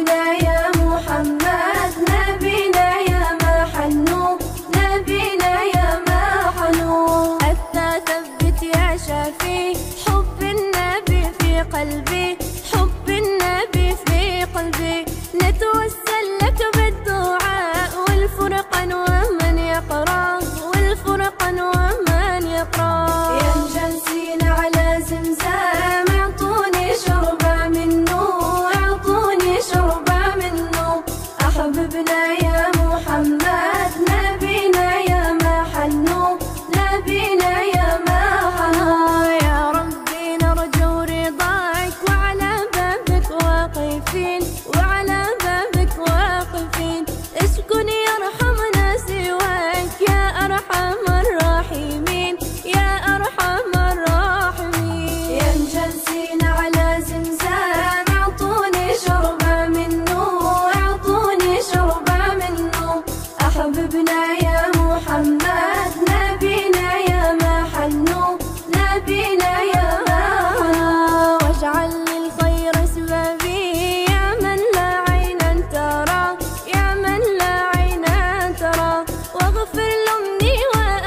أحببنا يا محمد نبينا يا ما حنو، نبينا يا ما حنو. حتى ثبت يا شافي حب النبي في قلبي، حب النبي في قلبي. نتوسل لك بالدعاء والفرقان ومن يقرأ، والفرقان ومن يقرأ. يا مجالسين على زمزم اعطوني شربة منه، اعطوني شربة منه. أحببنا يا محمد نبينا يا ما حنو، نبينا يا ما حنو. يا ربي نرجو رضاك وعلى بابك واقفين، وعلى بابك واقفين. اسكن يرحمنا سواك يا أرحم الراحمين، يا أرحم الراحمين. يا مجالسين على زمزم اعطوني شربة منه، اعطوني شربة منه. أحببنا يا محمد نبينا يا ما حنو، نبينا يا ما حنو. واجعل للخير سببي يا من لا عينا ترى، يا من لا عينا ترى. واغفر لأمي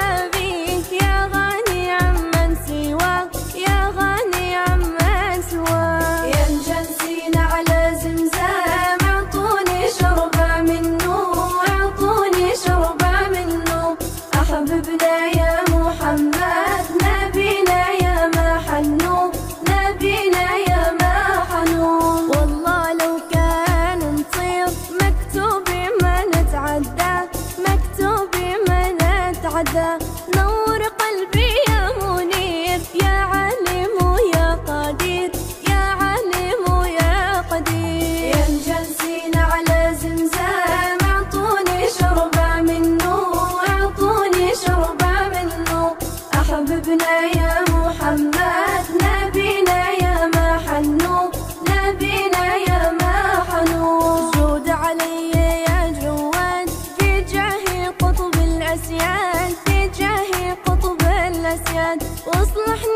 وأبيك يا غني عمن سواك، يا غني عمن سواك. يا مجالسين على زمزم اعطوني شربة منه، اعطوني شربة منه. أحببنا يا محمد نبينا يا ما حنو، نبينا يا ما حنو. والله لو كان نطير مكتوب ما نتعدى، مكتوب ما نتعدى. نور قلبي يا منير يا عليم يا قدير، يا عليم يا قدير. يا مجالسين على زمزم اعطوني شربة منه، اعطوني شربة منه. أحببنا يا محمد نبينا يا ما حنو، نبينا يا ما حنو. جود علي يا جواد في جاه قطب الأسياد، في جاه قطب الأسياد. واصلح